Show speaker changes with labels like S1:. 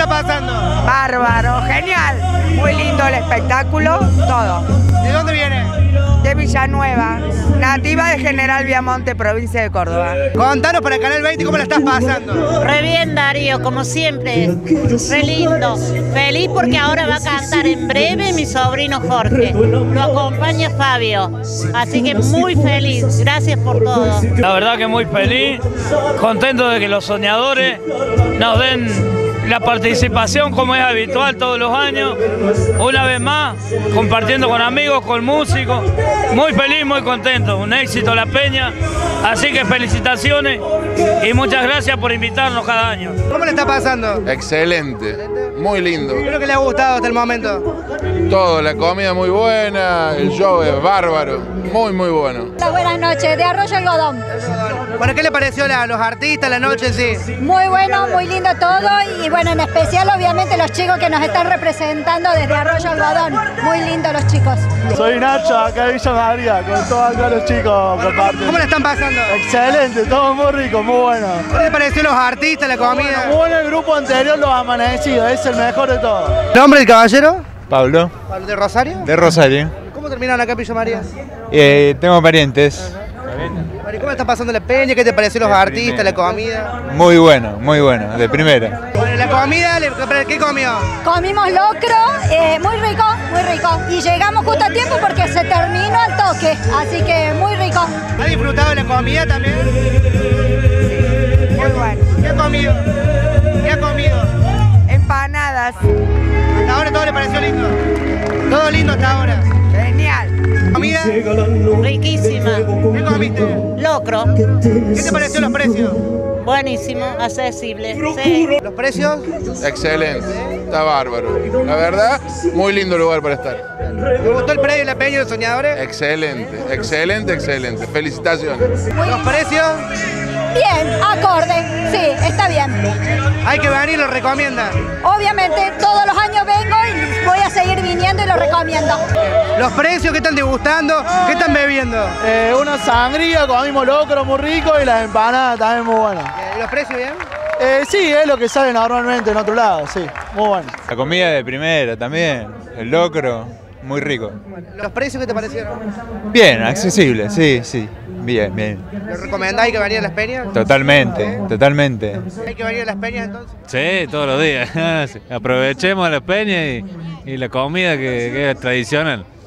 S1: pasando?
S2: Bárbaro, genial. Muy lindo el espectáculo, todo.
S1: ¿De dónde viene?
S2: De Villanueva, nativa de General Viamonte, provincia de Córdoba.
S1: Contanos para Canal 20 cómo la estás pasando.
S3: Re bien, Darío, como siempre, re lindo. Feliz porque ahora va a cantar en breve mi sobrino Jorge. Lo acompaña Fabio. Así que muy feliz. Gracias por todo.
S4: La verdad que muy feliz, contento de que los soñadores nos den la participación como es habitual todos los años. Una vez más, compartiendo con amigos, con músicos. Muy feliz, muy contento. Un éxito la peña. Así que felicitaciones y muchas gracias por invitarnos cada año.
S1: ¿Cómo le está pasando?
S5: Excelente, muy lindo.
S1: ¿Qué es lo que le ha gustado hasta el momento?
S5: Todo, la comida muy buena, el show es bárbaro, muy bueno.
S6: Buenas noches, de Arroyo Algodón.
S1: Bueno, ¿qué le pareció a los artistas, la noche en sí?
S6: Muy bueno, muy lindo todo y bueno, en especial obviamente los chicos que nos están representando desde Arroyo Algodón. Muy lindos los chicos.
S7: Soy Nacho, acá de Villa María, con todos acá los chicos comparten.
S1: ¿Cómo la están pasando?
S7: Excelente, todo muy rico, muy bueno.
S1: ¿Qué le pareció a los artistas, la comida?
S7: Muy bueno el grupo anterior, Los Amanecidos, es el mejor de todos.
S1: ¿Nombre del caballero?
S8: Pablo,
S1: ¿Pablo de Rosario?
S8: de Rosario.
S1: ¿Cómo terminaron acá en Villa María?
S8: Tengo parientes.
S1: ¿Cómo le está pasando la peña? ¿Qué te pareció los artistas, la comida?
S8: Muy bueno, de primera.
S1: Bueno, la comida, ¿qué comió?
S6: Comimos locro, muy rico, muy rico. Y llegamos justo a tiempo porque se terminó al toque, así que muy rico.
S1: ¿Ha disfrutado de la comida también?
S2: Muy bueno.
S1: ¿Qué ha comido? ¿Qué ha comido?
S2: Empanadas,
S1: Hasta ahora todo le pareció lindo. Todo lindo hasta ahora.
S2: genial.
S1: ¿Comida?
S3: Riquísima.
S1: ¿Qué comiste?
S3: Locro.
S1: ¿Qué te pareció los precios?
S3: Buenísimo, accesible. Sí.
S1: ¿Los precios?
S5: Excelente, está bárbaro. La verdad, muy lindo lugar para estar.
S1: ¿Me gustó el predio de la peña de los soñadores?
S5: Excelente. Felicitaciones.
S1: ¿Los precios?
S6: Bien, acorde, sí, está bien.
S1: Hay que venir, lo recomiendan.
S6: Obviamente todos los años vengo y voy a seguir viniendo y lo recomiendo.
S1: ¿Los precios qué están degustando? ¿Qué están bebiendo?
S7: Una sangría, comimos locro muy rico y las empanadas también muy buenas.
S1: ¿Los precios bien?
S7: Sí, es lo que sale normalmente en otro lado, sí, muy bueno.
S8: La comida de primera también, el locro, muy rico.
S1: ¿Los precios qué te parecieron?
S8: Bien, accesible, sí, bien.
S1: ¿Lo recomendáis que venir a las peñas?
S8: Totalmente.
S1: ¿Hay que venir a las peñas entonces?
S4: Sí, todos los días. Aprovechemos las peñas y la comida que es tradicional.